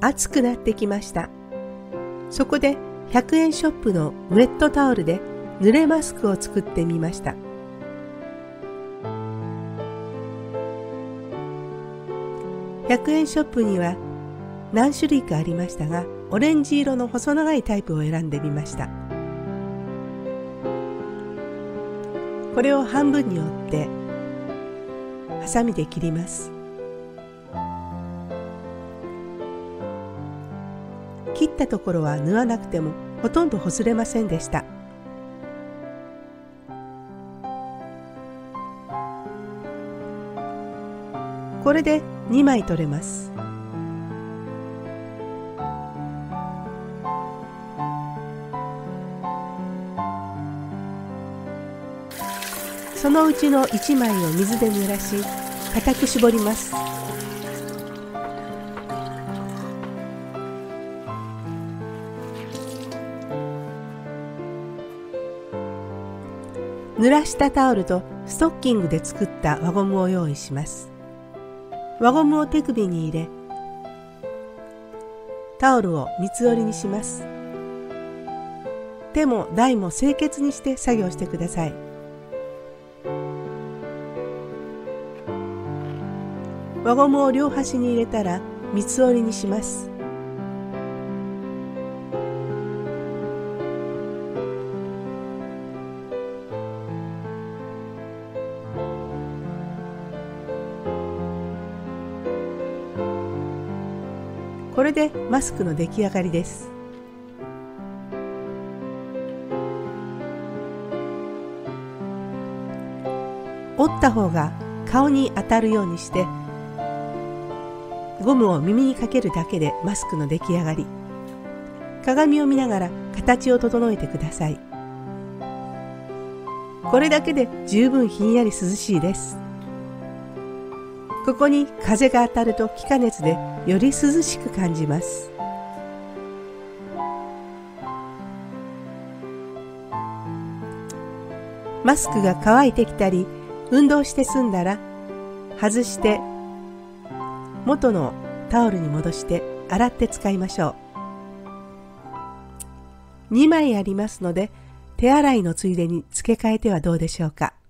暑くなってきました。そこで100円ショップのウェットタオルで濡れマスクを作ってみました。100円ショップには何種類かありましたが、オレンジ色の細長いタイプを選んでみました。これを半分に折ってハサミで切ります。切ったところは縫わなくてもほとんど擦れませんでした。これで2枚取れます。そのうちの1枚を水で濡らし、固く絞ります。濡らしたタオルとストッキングで作った輪ゴムを用意します。輪ゴムを手首に入れ、タオルを三つ折りにします。手も台も清潔にして作業してください。輪ゴムを両端に入れたら三つ折りにします。これでマスクの出来上がりです。折った方が顔に当たるようにしてゴムを耳にかけるだけでマスクの出来上がり。鏡を見ながら形を整えてください。これだけで十分ひんやり涼しいです。ここに風が当たると気化熱でより涼しく感じます。マスクが乾いてきたり、運動して済んだら外して元のタオルに戻して洗って使いましょう。2枚ありますので手洗いのついでに付け替えてはどうでしょうか。